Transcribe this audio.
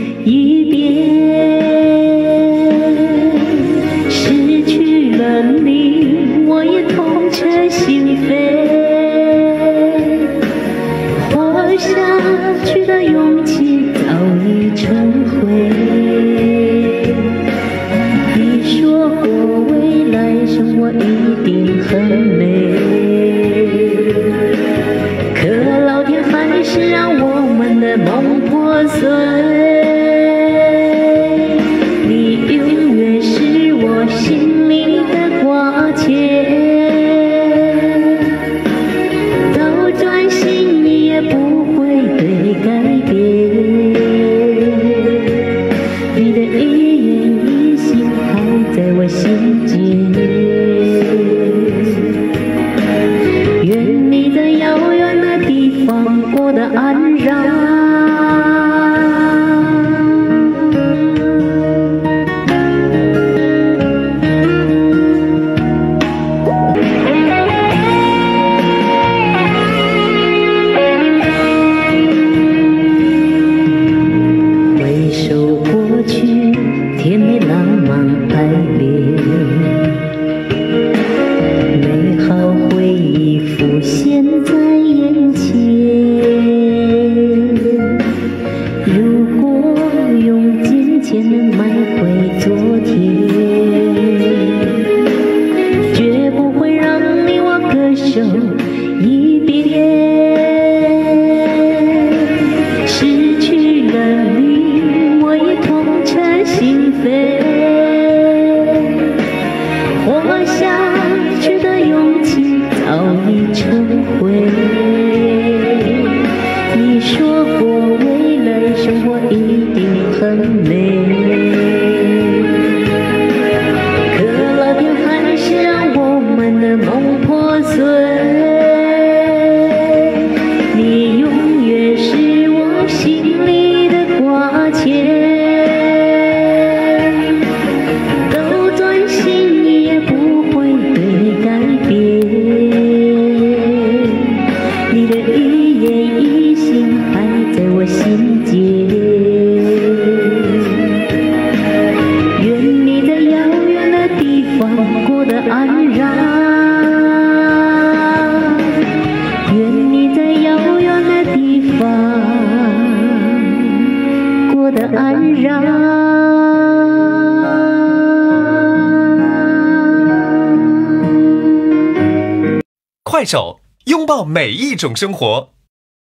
一遍。失去了你，我也痛彻心扉，活下去的勇气早已成灰。你说过未来生活一定很美，可老天还是让我们的梦破碎。你永远是我心里的挂牵，倒转心意也不会对改变。你的一言一行还在我心间，愿你在遥远的地方过得安然。回首过去，甜美浪漫爱恋，美好回忆浮现在眼前。如果用金钱能买回昨天，绝不会让你我割手一别。失去了你，我也痛彻心扉，活下去的勇气早已成灰。你说过未来生活一定很美，可老天还是让我们的梦破碎。你永远是我心里的挂牵，斗转星移也不会对改变。你的一言一行还在我心间，愿你在遥远的地方过得安然，愿你在遥远的地方过得安然。 快手，拥抱每一种生活。